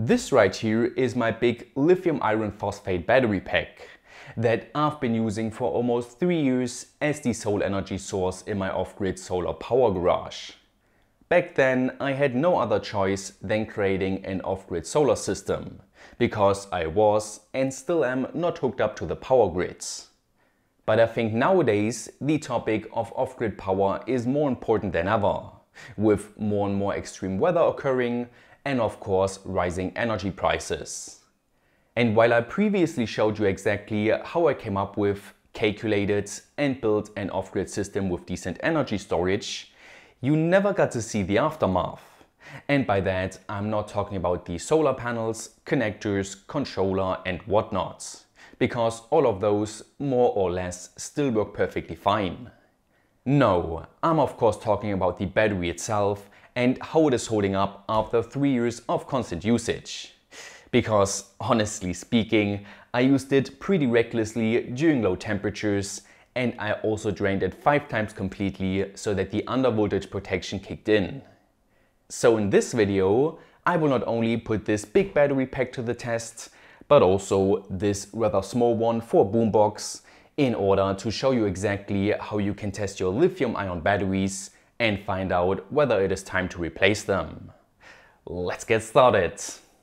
This right here is my big lithium iron phosphate battery pack that I've been using for almost 3 years as the sole energy source in my off-grid solar power garage. Back then I had no other choice than creating an off-grid solar system, because I was and still am not hooked up to the power grids. But I think nowadays the topic of off-grid power is more important than ever, with more and more extreme weather occurring and of course rising energy prices. And while I previously showed you exactly how I came up with, calculated and built an off-grid system with decent energy storage, you never got to see the aftermath. And by that I'm not talking about the solar panels, connectors, controller and whatnot, because all of those more or less still work perfectly fine. No, I'm of course talking about the battery itself and how it is holding up after 3 years of constant usage. Because honestly speaking, I used it pretty recklessly during low temperatures, and I also drained it 5 times completely so that the undervoltage protection kicked in. So in this video, I will not only put this big battery pack to the test, but also this rather small one for Boombox, in order to show you exactly how you can test your lithium-ion batteries and find out whether it is time to replace them. Let's get started!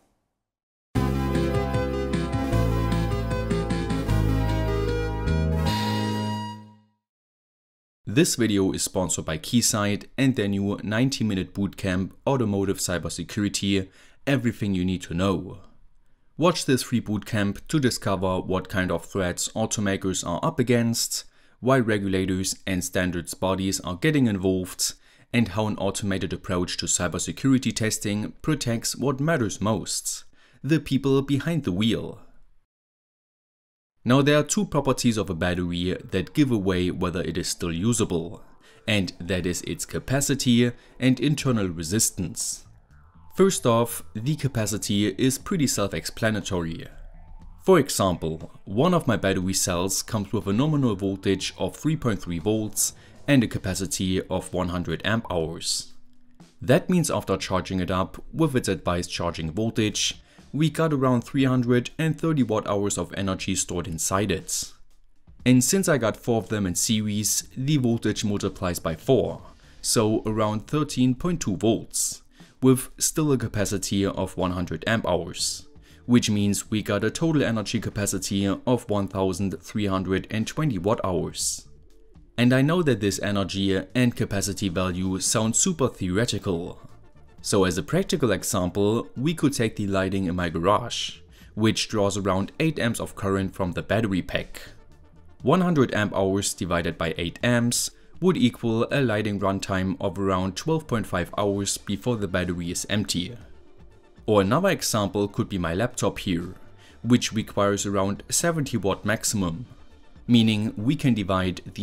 This video is sponsored by Keysight and their new 90-minute bootcamp, Automotive Cybersecurity, Everything You Need to Know. Watch this free bootcamp to discover what kind of threats automakers are up against, why regulators and standards bodies are getting involved, and how an automated approach to cybersecurity testing protects what matters most: the people behind the wheel. Now, there are 2 properties of a battery that give away whether it is still usable, and that is its capacity and internal resistance. First off, the capacity is pretty self-explanatory. For example, one of my battery cells comes with a nominal voltage of 3.3 volts and a capacity of 100 amp hours. That means after charging it up with its advised charging voltage, we got around 330 watt hours of energy stored inside it. And since I got 4 of them in series, the voltage multiplies by 4, so around 13.2 volts, with still a capacity of 100 amp hours, which means we got a total energy capacity of 1320 watt hours. And I know that this energy and capacity value sound super theoretical. So as a practical example, we could take the lighting in my garage, which draws around 8 amps of current from the battery pack. 100 amp hours divided by 8 amps would equal a lighting runtime of around 12.5 hours before the battery is empty. Or another example could be my laptop here, which requires around 70 watt maximum, meaning we can divide the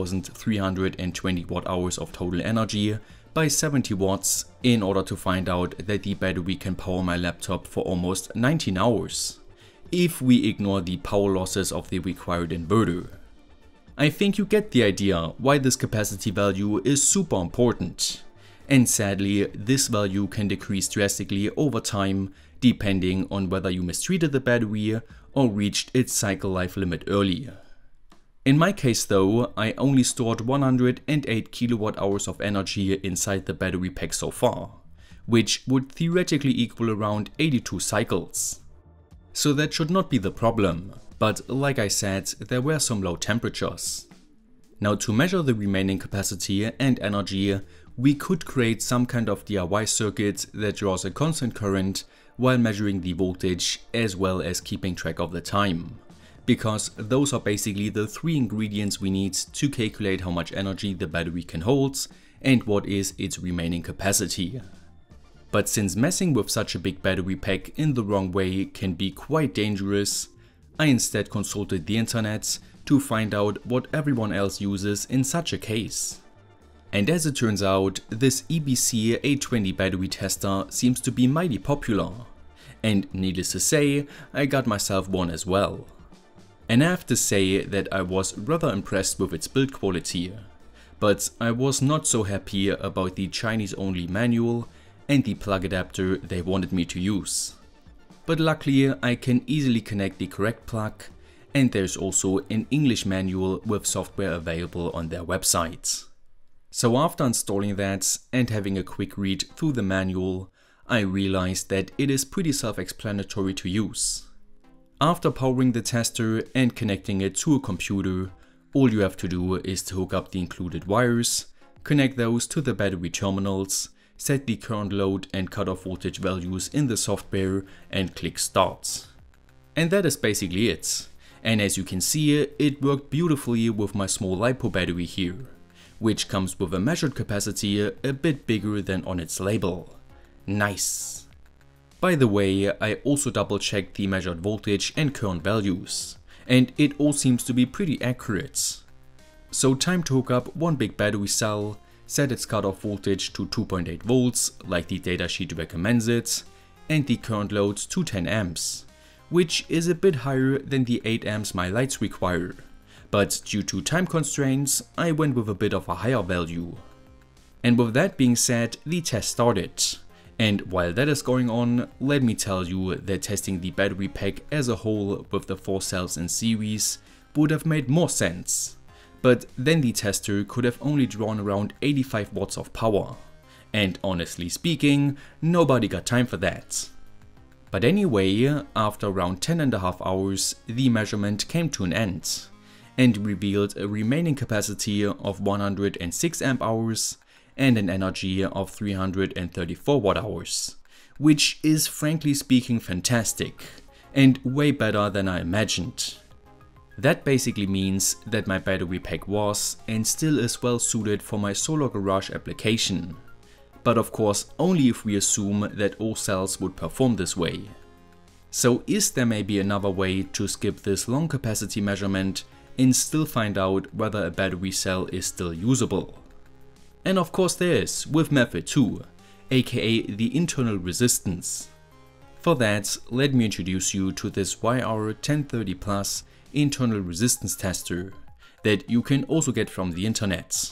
1320 watt hours of total energy by 70 watts in order to find out that the battery can power my laptop for almost 19 hours, if we ignore the power losses of the required inverter. I think you get the idea why this capacity value is super important, and sadly this value can decrease drastically over time depending on whether you mistreated the battery or reached its cycle life limit early. In my case though, I only stored 108 kilowatt hours of energy inside the battery pack so far, which would theoretically equal around 82 cycles. So that should not be the problem, but like I said, there were some low temperatures. Now, to measure the remaining capacity and energy, we could create some kind of DIY circuit that draws a constant current while measuring the voltage as well as keeping track of the time, because those are basically the 3 ingredients we need to calculate how much energy the battery can hold and what is its remaining capacity. But since messing with such a big battery pack in the wrong way can be quite dangerous, I instead consulted the internet to find out what everyone else uses in such a case. And as it turns out, this EBC 820 battery tester seems to be mighty popular, and needless to say, I got myself one as well. And I have to say that I was rather impressed with its build quality, but I was not so happy about the Chinese only manual and the plug adapter they wanted me to use. but luckily I can easily connect the correct plug, and there's also an English manual with software available on their website. So after installing that and having a quick read through the manual, I realized that it is pretty self-explanatory to use. After powering the tester and connecting it to a computer, all you have to do is to hook up the included wires, connect those to the battery terminals, set the current load and cutoff voltage values in the software and click start. And that is basically it. And as you can see, it worked beautifully with my small LiPo battery here, which comes with a measured capacity a bit bigger than on its label. Nice! By the way, I also double checked the measured voltage and current values, and it all seems to be pretty accurate. So time to hook up one big battery cell, set its cutoff voltage to 2.8 volts like the datasheet recommends it, and the current load to 10 amps, which is a bit higher than the 8 amps my lights require, but due to time constraints I went with a bit of a higher value. And with that being said, the test started. And while that is going on, let me tell you that testing the battery pack as a whole with the 4 cells in series would have made more sense. But then the tester could have only drawn around 85 watts of power. And honestly speaking, nobody got time for that. But anyway, after around 10.5 hours, the measurement came to an end and revealed a remaining capacity of 106 amp hours and an energy of 334 watt hours, which is frankly speaking fantastic and way better than I imagined. That basically means that my battery pack was and still is well suited for my solar garage application, but of course only if we assume that all cells would perform this way. So is there maybe another way to skip this long capacity measurement and still find out whether a battery cell is still usable? And of course there is, with method 2, aka the internal resistance. For that, let me introduce you to this YR1030 Plus internal resistance tester that you can also get from the internet.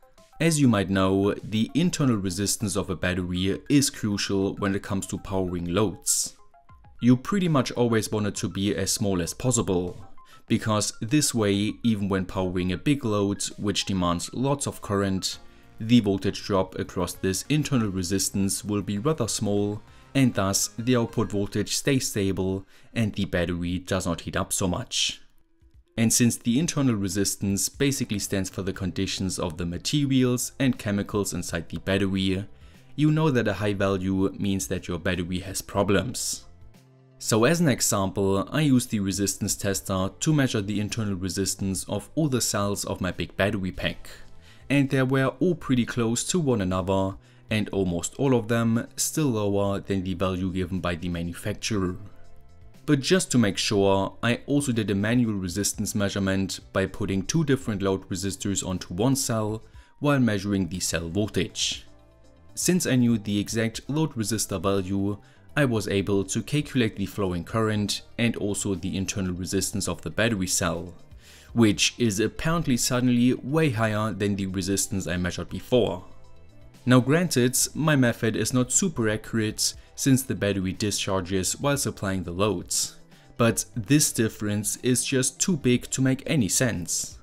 As you might know, the internal resistance of a battery is crucial when it comes to powering loads. You pretty much always want it to be as small as possible, because this way, even when powering a big load which demands lots of current, the voltage drop across this internal resistance will be rather small, and thus the output voltage stays stable and the battery does not heat up so much. And since the internal resistance basically stands for the conditions of the materials and chemicals inside the battery, you know that a high value means that your battery has problems. So as an example, I used the resistance tester to measure the internal resistance of all the cells of my big battery pack. And they were all pretty close to one another, and almost all of them still lower than the value given by the manufacturer. But just to make sure, I also did a manual resistance measurement by putting 2 different load resistors onto one cell while measuring the cell voltage. Since I knew the exact load resistor value, I was able to calculate the flowing current and also the internal resistance of the battery cell, which is apparently suddenly way higher than the resistance I measured before. Now granted, my method is not super accurate since the battery discharges while supplying the loads, but this difference is just too big to make any sense.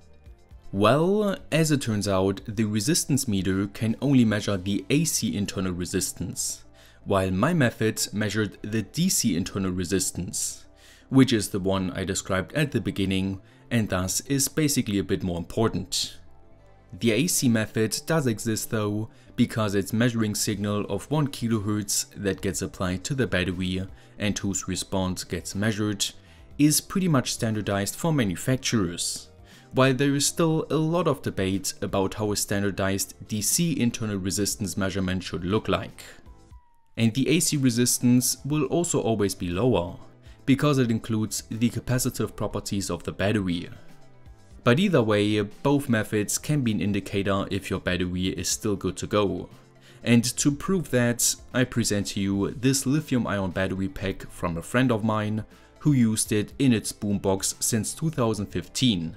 Well, as it turns out, the resistance meter can only measure the AC internal resistance, while my method measured the DC internal resistance, which is the one I described at the beginning and thus is basically a bit more important. The AC method does exist though, because its measuring signal of 1 kHz that gets applied to the battery and whose response gets measured is pretty much standardized for manufacturers, while there is still a lot of debate about how a standardized DC internal resistance measurement should look like. And the AC resistance will also always be lower, because it includes the capacitive properties of the battery. But either way, both methods can be an indicator if your battery is still good to go. And to prove that, I present to you this lithium-ion battery pack from a friend of mine who used it in its Boombox since 2015.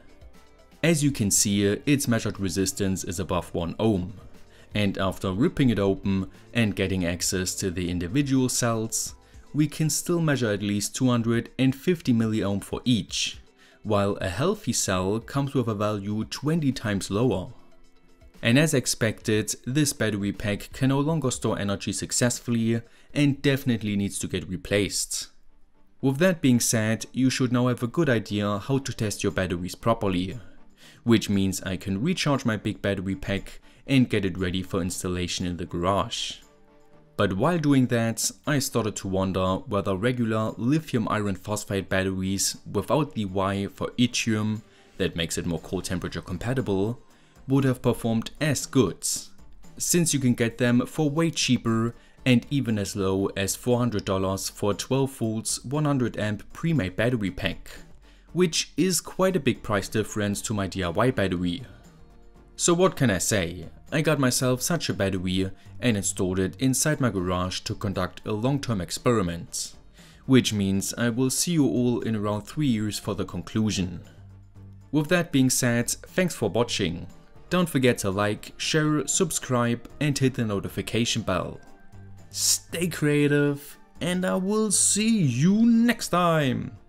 As you can see, its measured resistance is above 1 ohm. And after ripping it open and getting access to the individual cells, we can still measure at least 250 milliohm for each, while a healthy cell comes with a value 20 times lower. And as expected, this battery pack can no longer store energy successfully and definitely needs to get replaced. With that being said, you should now have a good idea how to test your batteries properly, which means I can recharge my big battery pack and get it ready for installation in the garage. But while doing that, I started to wonder whether regular lithium iron phosphate batteries without the Y for yttrium, that makes it more cold temperature compatible, would have performed as good, since you can get them for way cheaper and even as low as $400 for a 12 volts 100 amp pre-made battery pack, which is quite a big price difference to my DIY battery. So what can I say? I got myself such a battery and installed it inside my garage to conduct a long-term experiment, which means I will see you all in around 3 years for the conclusion. With that being said, thanks for watching. Don't forget to like, share, subscribe and hit the notification bell. Stay creative and I will see you next time!